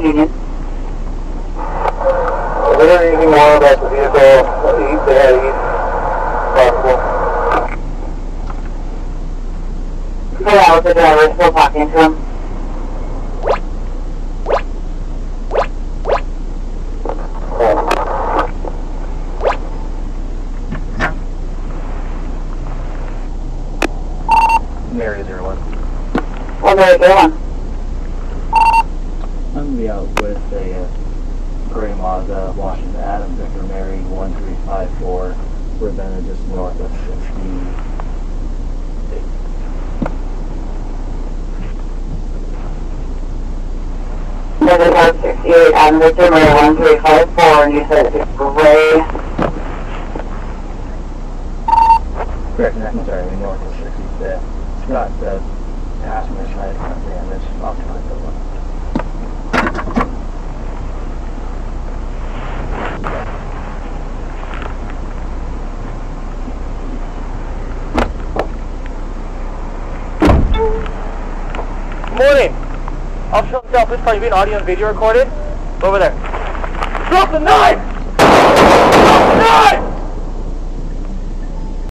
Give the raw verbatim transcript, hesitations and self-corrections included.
Union. Is there anything more about the vehicle east ahead east possible? Yeah, that was the driver, still talking to him. Mary zero one. Well, Mary zero one. I'm going to be out with a uh, gray Mazda, Washington, Adam, Victor, Mary, one three five four. We're then just north of sixty-eight. North sixty-eight, Adam, Victor, Mary, one three five four, and you said it's gray. Correct, I'm sorry, we're north of sixty-fifth. It's got the passenger side front damage off to my building. Morning! Officer himself, this car, you being audio and video recorded? Over there. Drop the knife! Drop the knife!